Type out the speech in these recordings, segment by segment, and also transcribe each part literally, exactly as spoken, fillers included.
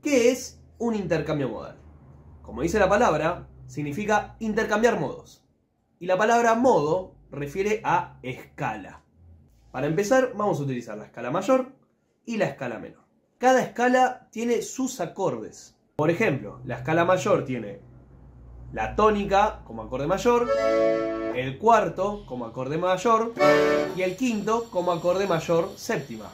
¿Qué es un intercambio modal? Como dice la palabra, significa intercambiar modos. Y la palabra modo refiere a escala. Para empezar, vamos a utilizar la escala mayor y la escala menor. Cada escala tiene sus acordes. Por ejemplo, la escala mayor tiene la tónica como acorde mayor, el cuarto como acorde mayor y el quinto como acorde mayor séptima.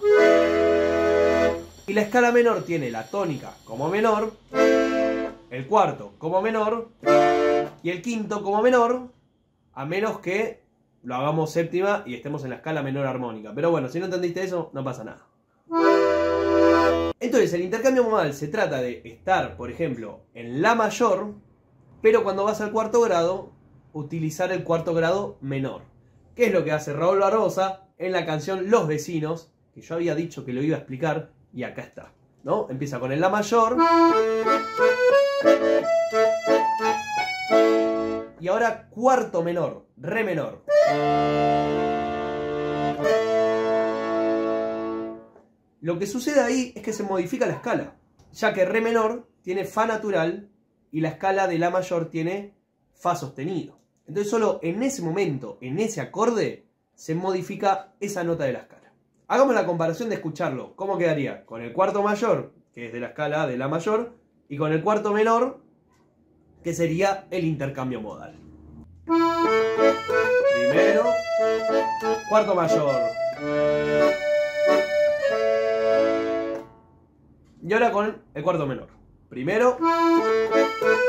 Y la escala menor tiene la tónica como menor, el cuarto como menor y el quinto como menor, a menos que lo hagamos séptima y estemos en la escala menor armónica. Pero bueno, si no entendiste eso, no pasa nada. Entonces, el intercambio modal se trata de estar, por ejemplo, en la mayor, pero cuando vas al cuarto grado, utilizar el cuarto grado menor. ¿Qué es lo que hace Raúl Barbosa en la canción Los Vecinos? Que yo había dicho que lo iba a explicar y acá está, ¿no? Empieza con el la mayor. Y ahora cuarto menor, re menor. Lo que sucede ahí es que se modifica la escala, ya que re menor tiene fa natural y la escala de la mayor tiene fa sostenido. Entonces solo en ese momento, en ese acorde, se modifica esa nota de la escala. Hagamos la comparación de escucharlo. ¿Cómo quedaría? Con el cuarto mayor, que es de la escala de la mayor, y con el cuarto menor, que sería el intercambio modal. Primero, cuarto mayor. Y ahora con el cuarto menor. Primero,